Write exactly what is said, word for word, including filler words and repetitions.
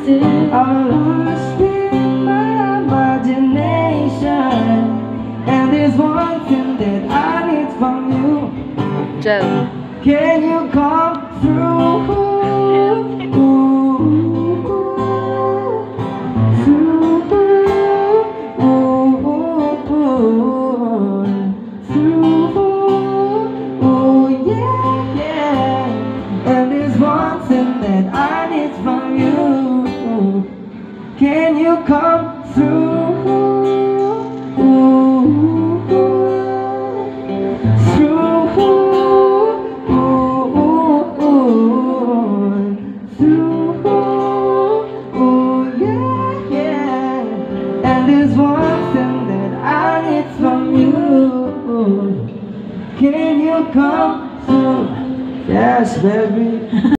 I'm lost in my imagination, and there's one thing that I need from you. Gel. Can you come through? That I need from you. Can you come through? Through, through, yeah, yeah. And there's one thing that I need from you. Can you come through? Yes, baby.